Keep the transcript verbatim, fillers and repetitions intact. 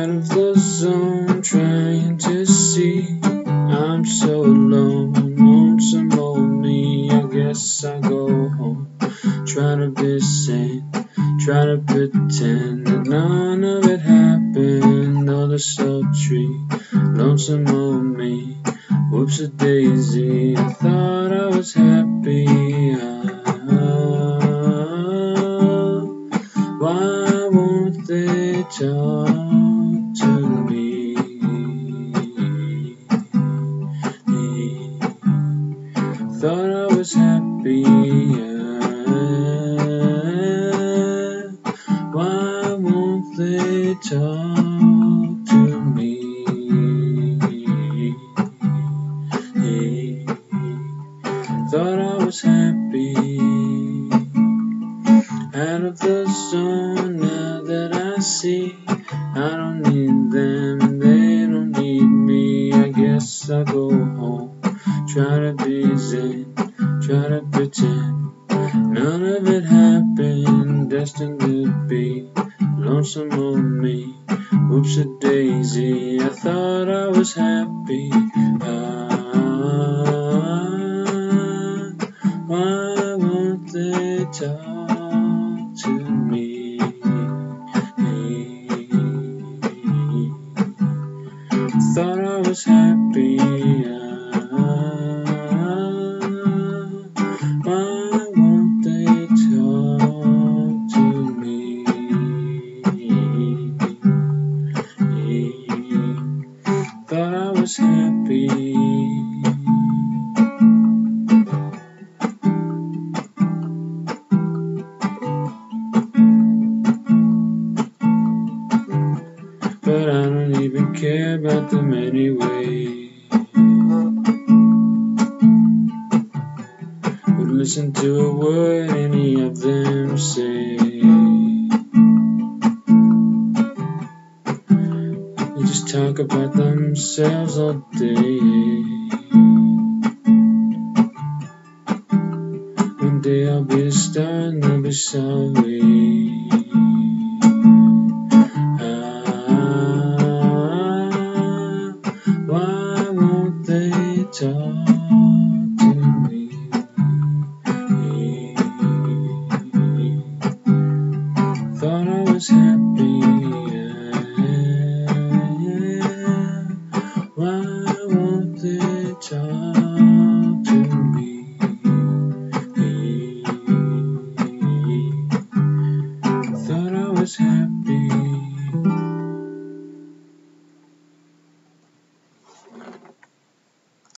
out of the zone, trying to see. I'm so alone, lonesome old me. I guess I'll go home, try to be sane, try to pretend that none of it happened. All the sultry, lonesome old me. Whoops a daisy, I thought I was happy. Ah, why won't they talk to me? Thought I was happy. Ah, why won't they talk to me? Thought I was happy. Out of the zone, now that I see I don't need them and they don't need me. I guess I'll go home, try to be zen, try to pretend none of it happened. Destined to be lonesome old me. Whoops a daisy, I thought I was happy. Ah, why won't they talk to me? Thought I was happy. Ah, why won't they talk to me? Thought I was happy. But I don't even care about them anyway. Would listen to a word any of them say. They just talk about themselves all day. One day I'll be a star and they'll be sorry. Why won't they talk to me? Thought I was happy.